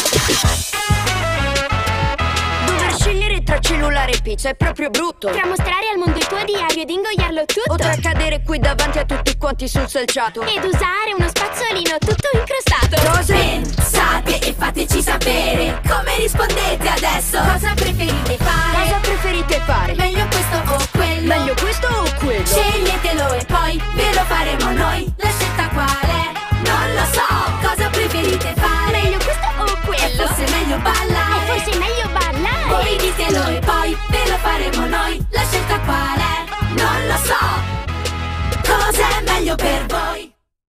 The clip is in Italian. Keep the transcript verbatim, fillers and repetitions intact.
Dover scegliere tra cellulare e pizza è proprio brutto. Tra mostrare al mondo il tuo diario ed ingoiarlo tutto, O tra cadere qui davanti a tutti quanti sul selciato ed usare uno spazzolino tutto incrostato. Cose? Pensate e fateci sapere come rispondete adesso. Cosa preferite fare? Cosa preferite fare? Meglio questo o quello? Meglio questo o quello? Sceglietelo e poi ve lo faremo noi. La scelta qual è? Non lo so. Cosa preferite fare? Meglio questo o quello? E forse meglio ballare. E forse è meglio ballare. Voi ditelo e poi ve lo faremo noi. La scelta qual è? Non lo so. Cos'è meglio per voi?